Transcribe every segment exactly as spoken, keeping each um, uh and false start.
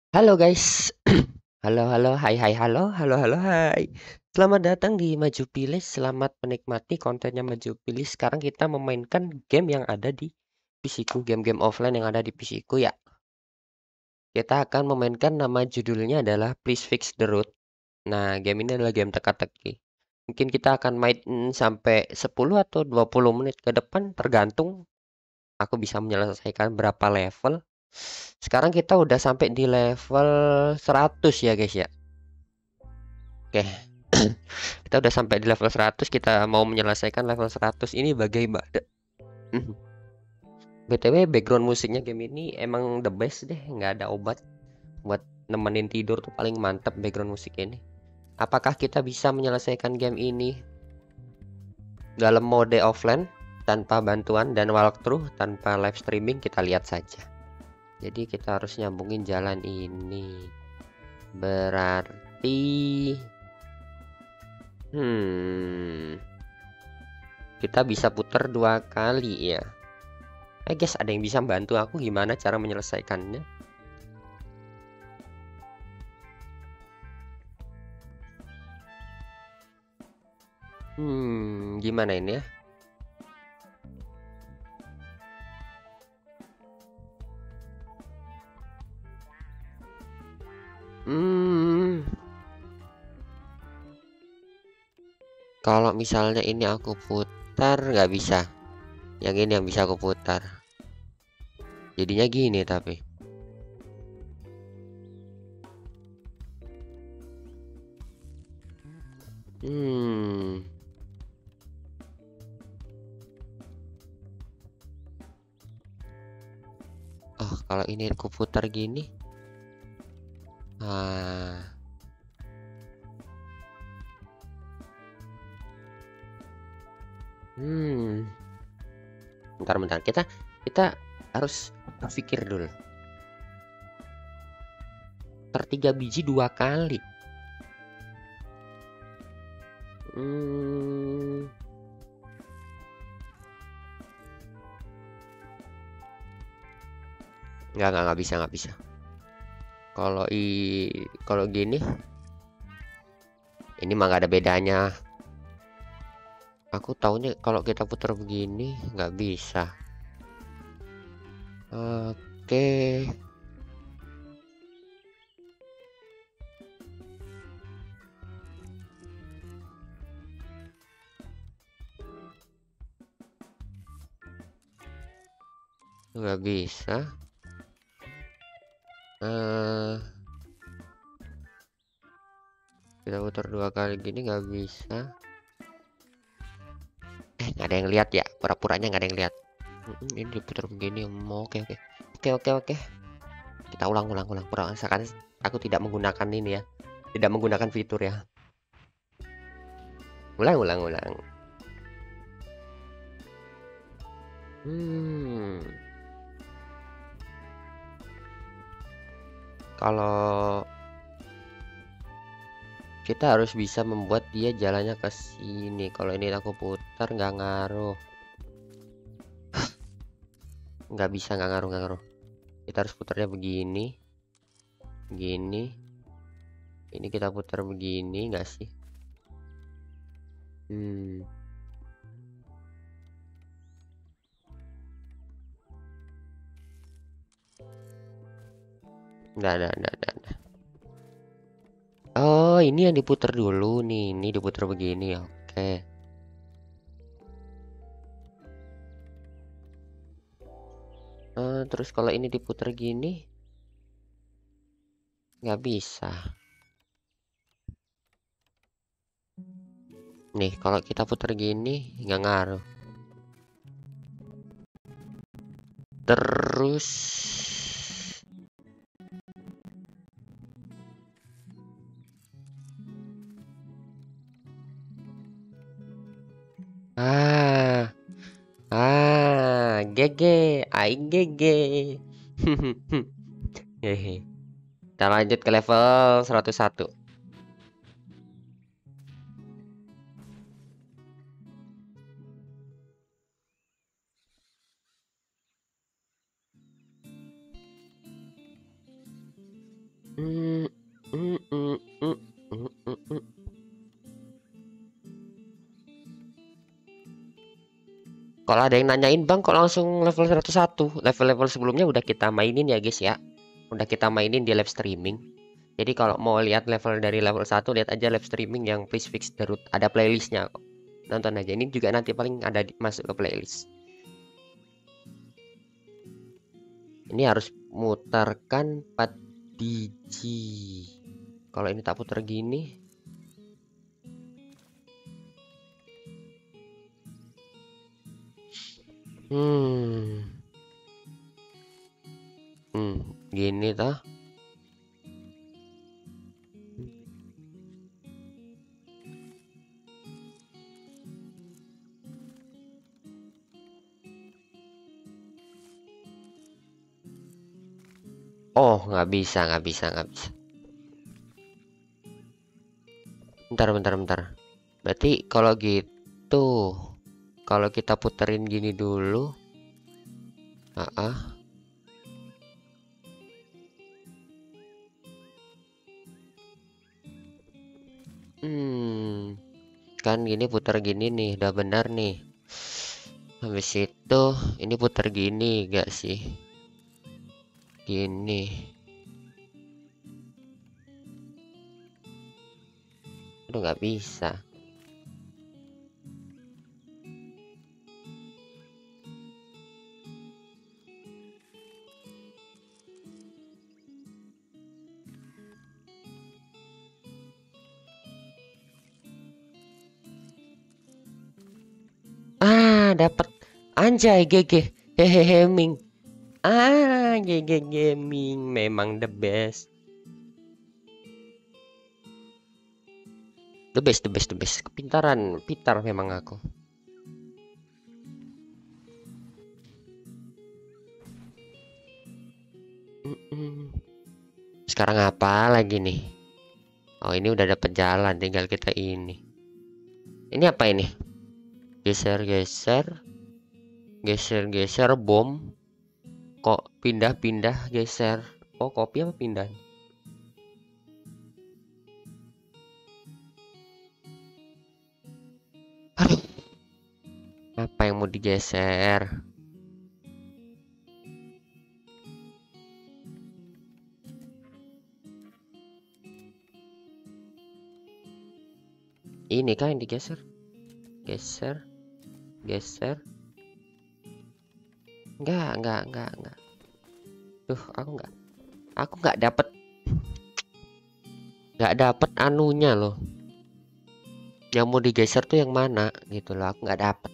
Halo guys. Halo halo, hai hai halo, halo halo hai. Selamat datang di Maju Pilih, selamat menikmati kontennya Maju Pilih. Sekarang kita memainkan game yang ada di P C-ku, game-game offline yang ada di P C-ku ya. Kita akan memainkan, nama judulnya adalah Please Fix the Root. Nah, game ini adalah game teka-teki. Mungkin kita akan main mm, sampai sepuluh atau dua puluh menit ke depan, tergantung aku bisa menyelesaikan berapa level. Sekarang kita udah sampai di level seratus ya guys ya. Oke, kita udah sampai di level seratus, kita mau menyelesaikan level seratus ini bagaimana? B T W background musiknya game ini emang the best deh, nggak ada obat. Buat nemenin tidur tuh paling mantep background musik ini. Apakah kita bisa menyelesaikan game ini dalam mode offline tanpa bantuan dan walkthrough tanpa live streaming? Kita lihat saja. Jadi kita harus nyambungin jalan ini. Berarti hmm kita bisa putar dua kali ya. Eh guys, ada yang bisa bantu aku gimana cara menyelesaikannya? Hmm, gimana ini ya? Hmm, kalau misalnya ini aku putar nggak bisa. Yang ini yang bisa aku putar. Jadinya gini tapi. Hmm. Oh, kalau ini aku putar gini. Ah. Hmm. Bentar-bentar, kita kita harus berpikir dulu. Tertiga biji dua kali. Hmm. Nggak, nggak, nggak bisa, nggak bisa. Kalau i kalau gini, ini mah nggak ada bedanya. Aku taunya kalau kita putar begini nggak bisa. Oke, nggak bisa. Eh, kita putar dua kali gini nggak bisa. Eh, nggak ada yang lihat ya? Pura-puranya nggak ada yang lihat. Mm, Ini diputar begini. Hmm, Oke, oke, oke, oke, oke. Kita ulang, ulang, ulang. Pura seakan aku tidak menggunakan ini ya. Tidak menggunakan fitur ya. Ulang, ulang, ulang. Hmm. Kalau kita harus bisa membuat dia jalannya ke sini. Kalau ini aku putar nggak ngaruh. Nggak bisa, nggak ngaruh, nggak ngaruh. Kita harus putarnya begini, begini. Ini kita putar begini nggak sih? Hmm. Nggak, nggak, nggak, nggak, nggak. Oh, ini yang diputar dulu nih. Ini diputar begini. Oke. Eh, terus kalau ini diputar gini, nggak bisa. Nih, kalau kita putar gini, nggak ngaruh. Terus, ah, ah, G G, aing G G. Hehe. Kita lanjut ke level seratus satu. Mm, mm, mm, mm, mm, mm, mm. Kalau ada yang nanyain bang kok langsung level seratus satu, level-level sebelumnya udah kita mainin ya guys ya, udah kita mainin di live streaming. Jadi kalau mau lihat level dari level satu, lihat aja live streaming yang Please Fix the Root, ada playlistnya kok, nonton aja. Ini juga nanti paling ada di, masuk ke playlist. Ini harus mutarkan empat biji. Kalau ini tak putar gini, hmm hmm gini tah. Oh, nggak bisa, nggak bisa, nggak bisa. Bentar, bentar, bentar. Berarti kalau gitu, kalau kita puterin gini dulu, ah, ah. Hmm, kan gini putar gini nih, udah benar nih. Habis itu, ini putar gini, gak sih? Gini. Udah nggak bisa. Ah, dapat. Anjay, G G. Hehehe, Ming. Ah, G G Gaming memang the best. The best, the best, the best. Kepintaran, pintar memang aku. Mm-mm. Sekarang apa lagi nih? Oh, ini udah dapet jalan, tinggal kita ini. Ini apa ini? Geser, geser, geser, geser, bom. Kok pindah-pindah, geser. Oh, kopi apa pindah? Aduh, apa yang mau digeser? Ini kan yang digeser. Geser, geser. Enggak, enggak, enggak, enggak. Tuh, aku enggak. Aku enggak dapet, enggak dapet anunya loh. Yang mau digeser tuh yang mana gitu loh. Aku enggak dapet.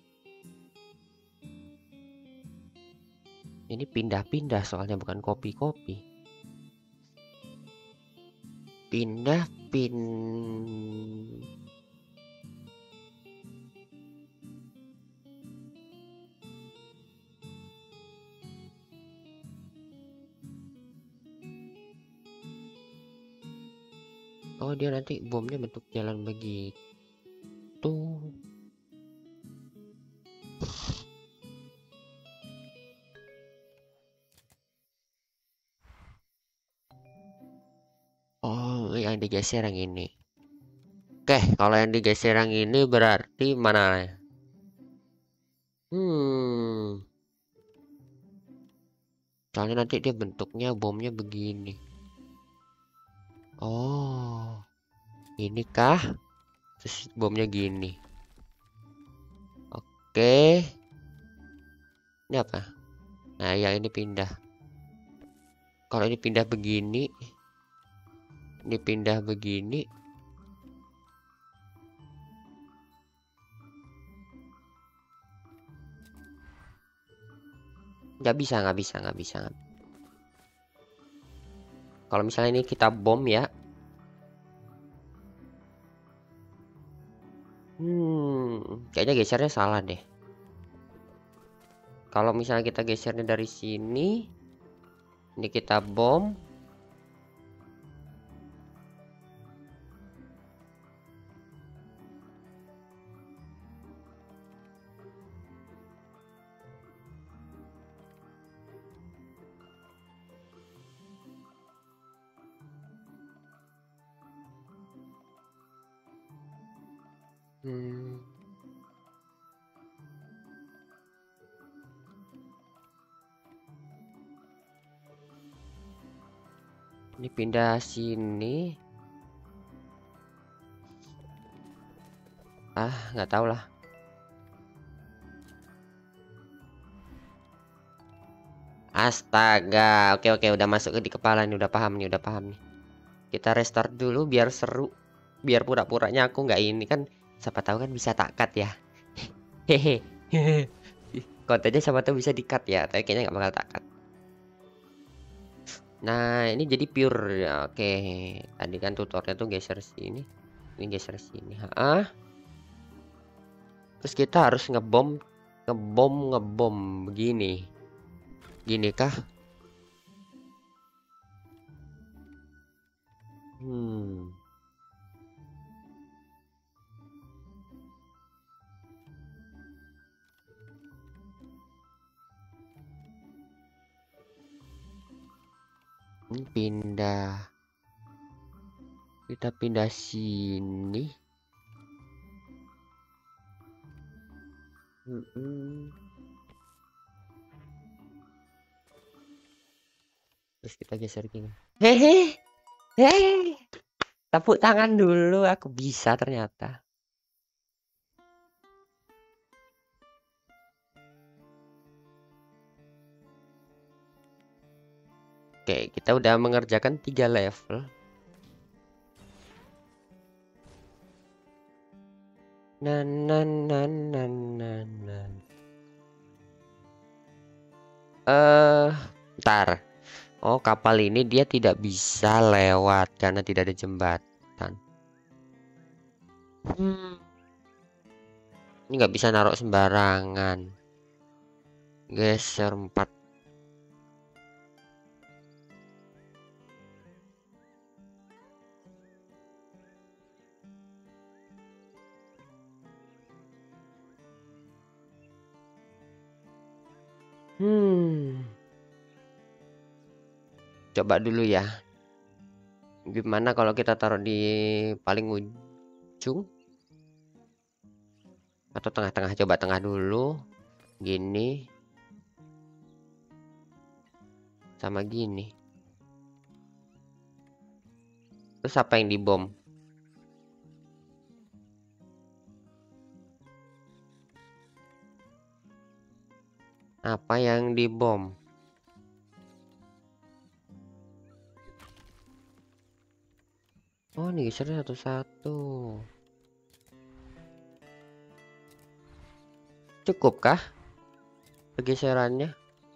Ini pindah-pindah soalnya bukan kopi-kopi. Pindah pin. Oh, dia nanti bomnya bentuk jalan begitu. Oh, yang digeser yang ini. Oke, kalau yang digeser yang ini berarti mana? Hmm, soalnya nanti dia bentuknya bomnya begini. Oh, ini kah? Terus bomnya gini. Oke, ini apa? Nah, yang ini pindah. Kalau ini pindah begini, ini pindah begini. Nggak bisa, nggak bisa, nggak bisa. Kalau misalnya ini kita bom ya. Hmm, kayaknya gesernya salah deh. Kalau misalnya kita gesernya dari sini, ini kita bom. Hmm. Ini pindah sini. Ah, nggak tahu lah. Astaga, oke oke udah masuk ke di kepala nih, udah paham nih, udah paham nih. Kita restart dulu biar seru, biar pura-puranya aku nggak ini kan, siapa tahu kan bisa tak cut ya. Hehe, kontennya siapa tahu bisa di cut ya, tapi kayaknya nggak bakal tak cut. Nah ini jadi pure ya, oke. Tadi kan tutornya tuh geser sini, ini geser sini. Ah, terus kita harus ngebom, ngebom, ngebom begini, gini kah? Hmm. Ini pindah. Kita pindah sini. Mm-mm. Terus kita geser gini. Hehe. Hehe. Tepuk tangan dulu, aku bisa ternyata. Oke, kita udah mengerjakan tiga level. Nan nan nan nan nan nan. Eh, ntar. Oh, kapal ini dia tidak bisa lewat karena tidak ada jembatan. Hmm. Ini nggak bisa naruh sembarangan. Geser empat. Hmm. Coba dulu ya. Gimana kalau kita taruh di paling ujung atau tengah-tengah? Coba tengah dulu. Gini. Sama gini. Terus apa yang dibom? Apa yang dibom? Oh, ini gesernya satu-satu. Cukupkah pergeserannya?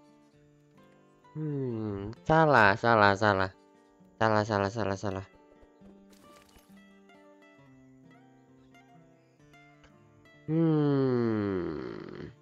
Hmm, salah, salah, salah. Salah, salah, salah, salah. Hmm.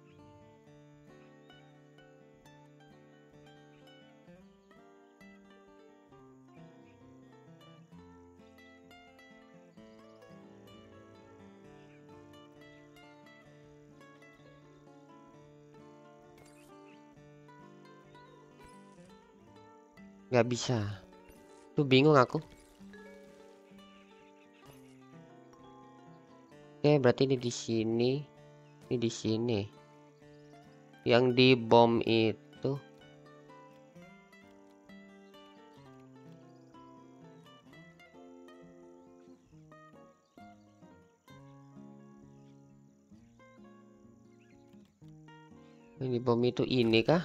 Nggak bisa. Tuh bingung aku. Oke, berarti ini di sini. Ini di sini. Yang dibom itu. Ini bom itu ini kah?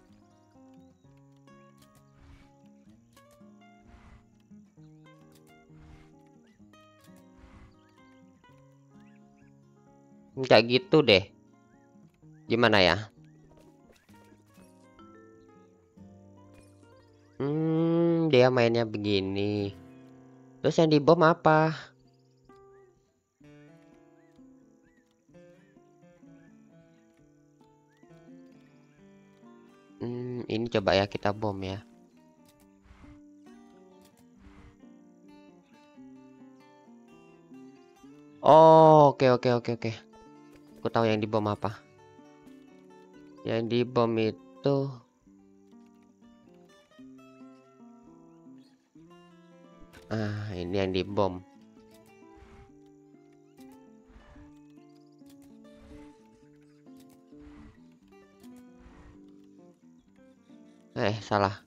Enggak gitu deh. Gimana ya? Hmm, dia mainnya begini. Terus yang dibom apa? Hmm, ini coba ya kita bom ya. Oh, oke oke oke oke. Aku tahu yang dibom apa. Yang dibom itu ah, ini yang dibom. Eh, salah.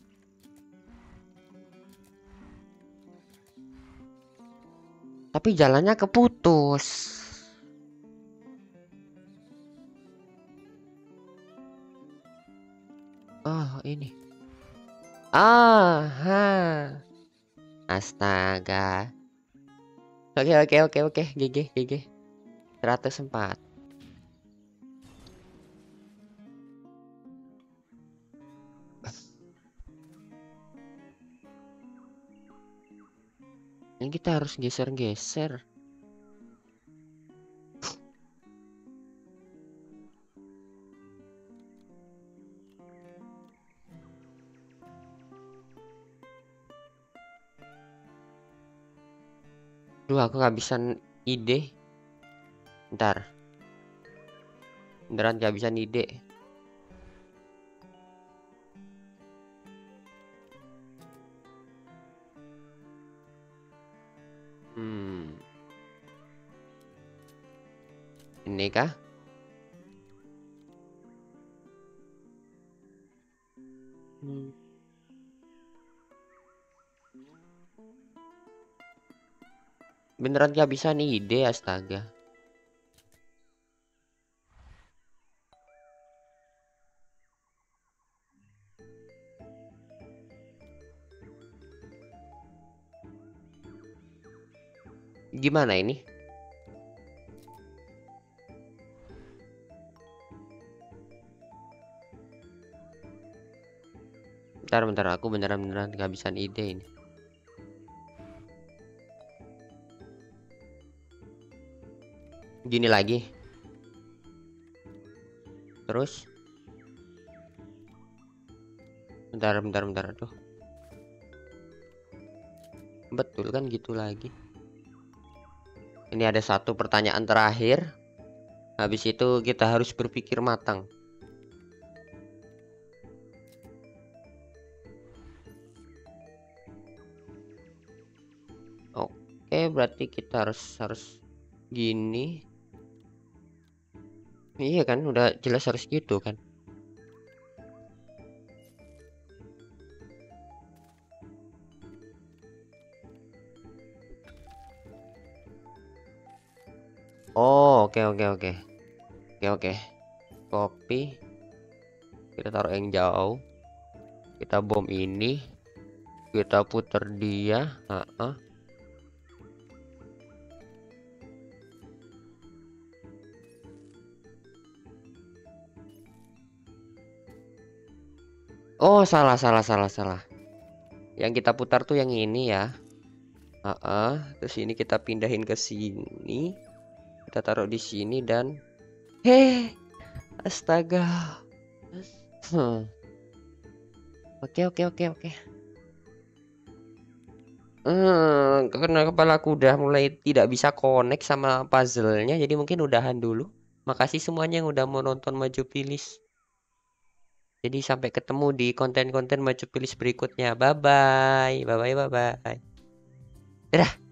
Tapi jalannya keputus. Oh, ini. Aha. Astaga. Oke, oke, oke, oke. G G, G G. seratus empat. Ini kita harus geser-geser. Duh, aku kehabisan ide. Ntar. Beneran kehabisan ide. Hmm. Ini kah? Hmm. Beneran kehabisan ide, astaga. Gimana ini? Bentar, bentar, aku beneran-beneran kehabisan ide ini. Gini lagi. Terus. Bentar, bentar, bentar. Aduh. Betul kan gitu lagi. Ini ada satu pertanyaan terakhir. Habis itu kita harus berpikir matang. Oke, berarti kita harus harus gini. Iya kan, udah jelas harus gitu kan. Oh, oke, oke, oke. Oke, oke. Copy. Kita taruh yang jauh. Kita bom ini. Kita putar dia. Uh-uh. Oh, salah, salah, salah, salah. Yang kita putar tuh yang ini ya. Uh-uh. Terus ini kita pindahin ke sini. Kita taruh di sini dan heh, astaga. Hmm. Oke, oke, oke, oke. Hmm, karena kepalaku udah mulai tidak bisa connect sama puzzle-nya, jadi mungkin udahan dulu. Makasih semuanya yang udah mau nonton Maju Pilih. Jadi sampai ketemu di konten-konten Maju Pilih berikutnya. Bye bye. Bye bye, bye bye. Dadah.